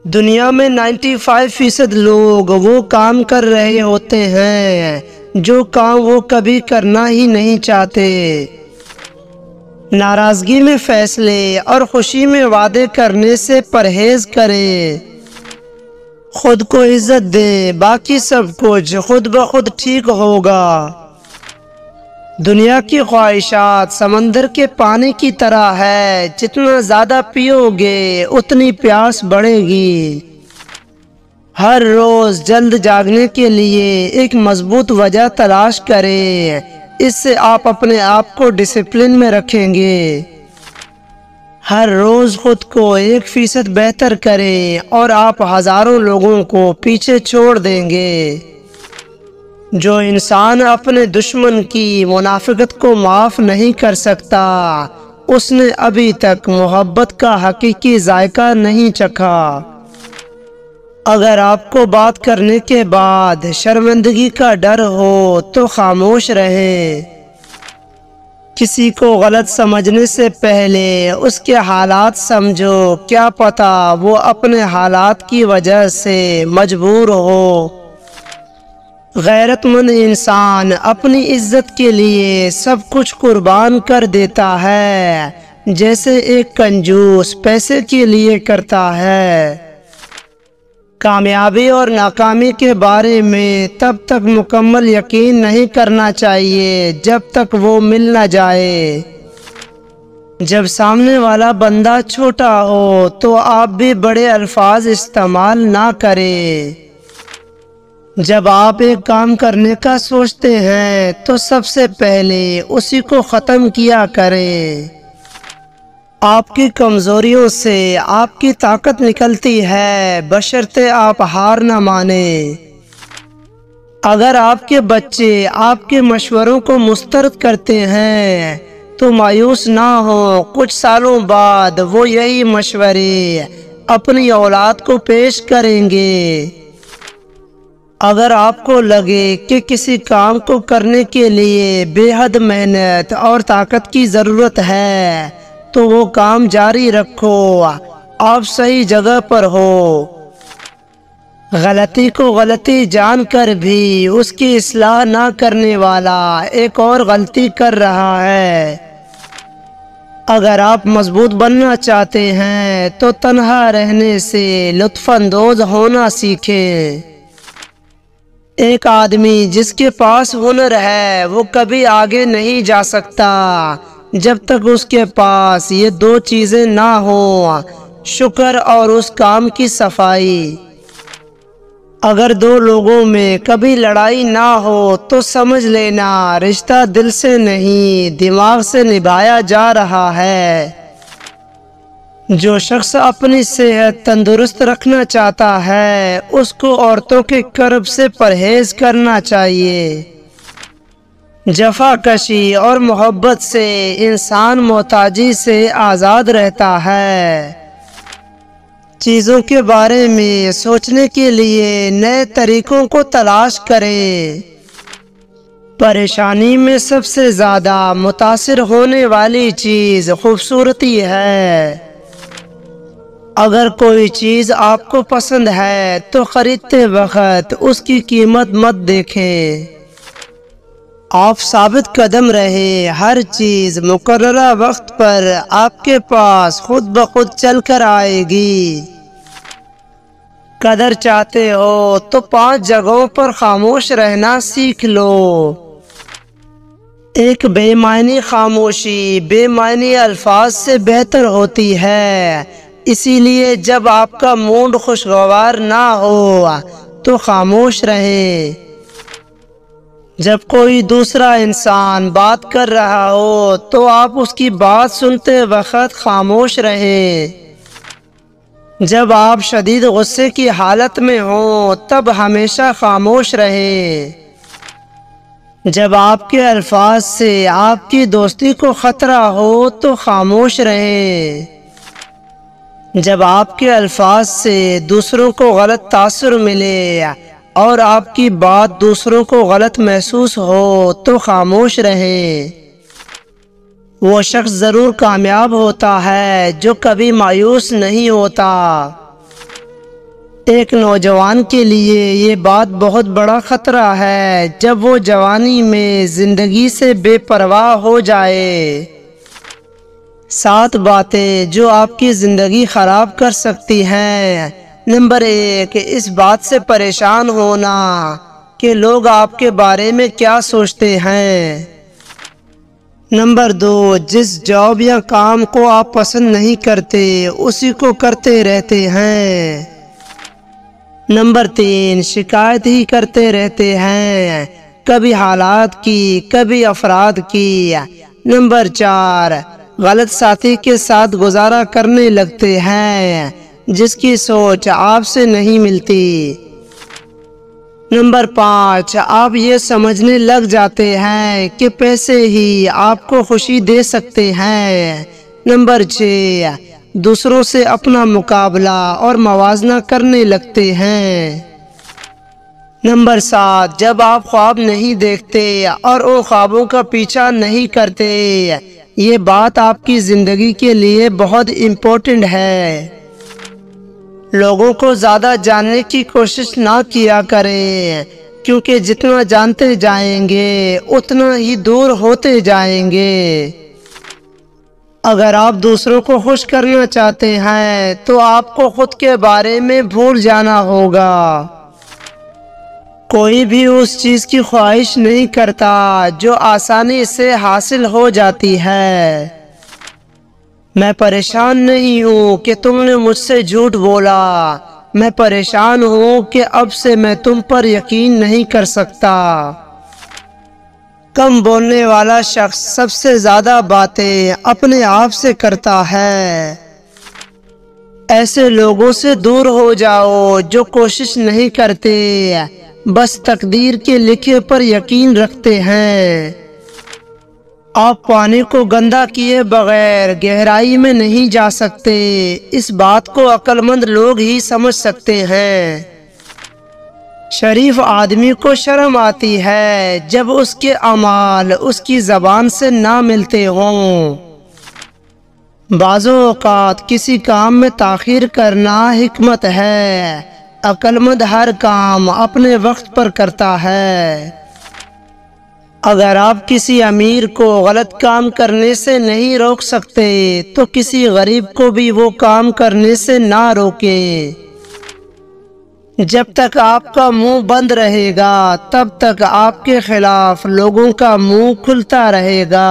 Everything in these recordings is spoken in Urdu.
دنیا میں 95% لوگ وہ کام کر رہے ہوتے ہیں جو کام وہ کبھی کرنا ہی نہیں چاہتے۔ ناراضگی میں فیصلے اور خوشی میں وعدے کرنے سے پرہیز کریں۔ خود کو عزت دیں، باقی سب کچھ خود بخود ٹھیک ہوگا۔ دنیا کی خواہشات سمندر کے پانی کی طرح ہے، جتنا زیادہ پیو گے اتنی پیاس بڑھے گی۔ ہر روز جلد جاگنے کے لیے ایک مضبوط وجہ تلاش کریں، اس سے آپ اپنے آپ کو ڈسپلن میں رکھیں گے۔ ہر روز خود کو 1% بہتر کریں اور آپ ہزاروں لوگوں کو پیچھے چھوڑ دیں گے۔ جو انسان اپنے دشمن کی منافقت کو معاف نہیں کر سکتا، اس نے ابھی تک محبت کا حقیقی ذائقہ نہیں چکھا۔ اگر آپ کو بات کرنے کے بعد شرمندگی کا ڈر ہو تو خاموش رہیں۔ کسی کو غلط سمجھنے سے پہلے اس کے حالات سمجھو، کیا پتہ وہ اپنے حالات کی وجہ سے مجبور ہو۔ غیرت مند انسان اپنی عزت کے لیے سب کچھ قربان کر دیتا ہے، جیسے ایک کنجوس پیسے کے لیے کرتا ہے۔ کامیابی اور ناکامی کے بارے میں تب تک مکمل یقین نہیں کرنا چاہیے جب تک وہ مل نہ جائے۔ جب سامنے والا بندہ چھوٹا ہو تو آپ بھی بڑے الفاظ استعمال نہ کریں۔ جب آپ ایک کام کرنے کا سوچتے ہیں تو سب سے پہلے اسی کو ختم کیا کریں۔ آپ کی کمزوریوں سے آپ کی طاقت نکلتی ہے، بشرطے آپ ہار نہ مانیں۔ اگر آپ کے بچے آپ کے مشوروں کو مسترد کرتے ہیں تو مایوس نہ ہوں، کچھ سالوں بعد وہ یہی مشورے اپنی اولاد کو پیش کریں گے۔ اگر آپ کو لگے کہ کسی کام کو کرنے کے لیے بے حد محنت اور طاقت کی ضرورت ہے تو وہ کام جاری رکھو، آپ صحیح جگہ پر ہو۔ غلطی کو غلطی جان کر بھی اس کی اصلاح نہ کرنے والا ایک اور غلطی کر رہا ہے۔ اگر آپ مضبوط بننا چاہتے ہیں تو تنہا رہنے سے لطف اندوز ہونا سیکھیں۔ ایک آدمی جس کے پاس ہنر ہے وہ کبھی آگے نہیں جا سکتا جب تک اس کے پاس یہ دو چیزیں نہ ہوں، شکر اور اس کام کی صفائی۔ اگر دو لوگوں میں کبھی لڑائی نہ ہو تو سمجھ لینا رشتہ دل سے نہیں دماغ سے نبھایا جا رہا ہے۔ جو شخص اپنی صحت تندرست رکھنا چاہتا ہے اس کو عورتوں کے قرب سے پرہیز کرنا چاہیے۔ جفا کشی اور محبت سے انسان محتاجی سے آزاد رہتا ہے۔ چیزوں کے بارے میں سوچنے کے لیے نئے طریقوں کو تلاش کریں۔ پریشانی میں سب سے زیادہ متاثر ہونے والی چیز خوبصورتی ہے۔ اگر کوئی چیز آپ کو پسند ہے تو خریدتے وقت اس کی قیمت مت دیکھیں۔ آپ ثابت قدم رہیں، ہر چیز مقررہ وقت پر آپ کے پاس خود بخود چل کر آئے گی۔ قدر چاہتے ہو تو 5 جگہوں پر خاموش رہنا سیکھ لو۔ ایک بے معنی خاموشی بے معنی الفاظ سے بہتر ہوتی ہے، اسی لیے جب آپ کا موڈ خوشگوار نہ ہو تو خاموش رہیں۔ جب کوئی دوسرا انسان بات کر رہا ہو تو آپ اس کی بات سنتے وقت خاموش رہیں۔ جب آپ شدید غصے کی حالت میں ہوں تب ہمیشہ خاموش رہیں۔ جب آپ کے الفاظ سے آپ کی دوستی کو خطرہ ہو تو خاموش رہیں۔ جب آپ کے الفاظ سے دوسروں کو غلط تاثر ملے اور آپ کی بات دوسروں کو غلط محسوس ہو تو خاموش رہیں۔ وہ شخص ضرور کامیاب ہوتا ہے جو کبھی مایوس نہیں ہوتا۔ ایک نوجوان کے لیے یہ بات بہت بڑا خطرہ ہے جب وہ جوانی میں زندگی سے بے پرواہ ہو جائے۔ 7 باتیں جو آپ کی زندگی خراب کر سکتی ہیں۔ نمبر 1، اس بات سے پریشان ہونا کہ لوگ آپ کے بارے میں کیا سوچتے ہیں۔ نمبر 2، جس جاب یا کام کو آپ پسند نہیں کرتے اسی کو کرتے رہتے ہیں۔ نمبر 3، شکایت ہی کرتے رہتے ہیں، کبھی حالات کی کبھی افراد کی۔ نمبر 4، غلط ساتھی کے ساتھ گزارا کرنے لگتے ہیں جس کی سوچ آپ سے نہیں ملتی۔ نمبر 5، آپ یہ سمجھنے لگ جاتے ہیں کہ پیسے ہی آپ کو خوشی دے سکتے ہیں۔ نمبر 6، دوسروں سے اپنا مقابلہ اور موازنہ کرنے لگتے ہیں۔ نمبر 7، جب آپ خواب نہیں دیکھتے اور ان خوابوں کا پیچھا نہیں کرتے، یہ بات آپ کی زندگی کے لیے بہت امپورٹنٹ ہے۔ لوگوں کو زیادہ جاننے کی کوشش نہ کیا کریں، کیونکہ جتنا جانتے جائیں گے اتنا ہی دور ہوتے جائیں گے۔ اگر آپ دوسروں کو خوش کرنا چاہتے ہیں تو آپ کو خود کے بارے میں بھول جانا ہوگا۔ کوئی بھی اس چیز کی خواہش نہیں کرتا جو آسانی سے حاصل ہو جاتی ہے۔ میں پریشان نہیں ہوں کہ تم نے مجھ سے جھوٹ بولا، میں پریشان ہوں کہ اب سے میں تم پر یقین نہیں کر سکتا۔ کم بولنے والا شخص سب سے زیادہ باتیں اپنے آپ سے کرتا ہے۔ ایسے لوگوں سے دور ہو جاؤ جو کوشش نہیں کرتے، بس تقدیر کے لکھے پر یقین رکھتے ہیں۔ آپ پانی کو گندا کیے بغیر گہرائی میں نہیں جا سکتے، اس بات کو عقل مند لوگ ہی سمجھ سکتے ہیں۔ شریف آدمی کو شرم آتی ہے جب اس کے اعمال اس کی زبان سے نہ ملتے ہوں۔ بعض اوقات کسی کام میں تاخیر کرنا حکمت ہے، عقل مند ہر کام اپنے وقت پر کرتا ہے۔ اگر آپ کسی امیر کو غلط کام کرنے سے نہیں روک سکتے تو کسی غریب کو بھی وہ کام کرنے سے نہ روکیں۔ جب تک آپ کا منہ بند رہے گا تب تک آپ کے خلاف لوگوں کا منہ کھلتا رہے گا۔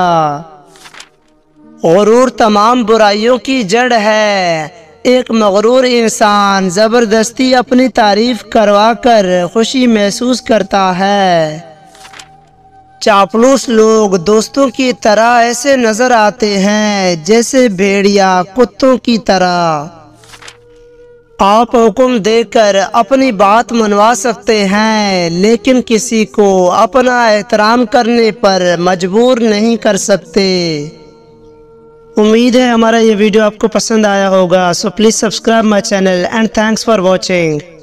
غرور تمام برائیوں کی جڑ ہے۔ ایک مغرور انسان زبردستی اپنی تعریف کروا کر خوشی محسوس کرتا ہے۔ چاپلوس لوگ دوستوں کی طرح ایسے نظر آتے ہیں جیسے بھیڑیا کتوں کی طرح۔ آپ حکم دے کر اپنی بات منوا سکتے ہیں لیکن کسی کو اپنا احترام کرنے پر مجبور نہیں کر سکتے۔ امید ہے ہمارا یہ ویڈیو آپ کو پسند آیا ہوگا، so please subscribe my channel and thanks for watching.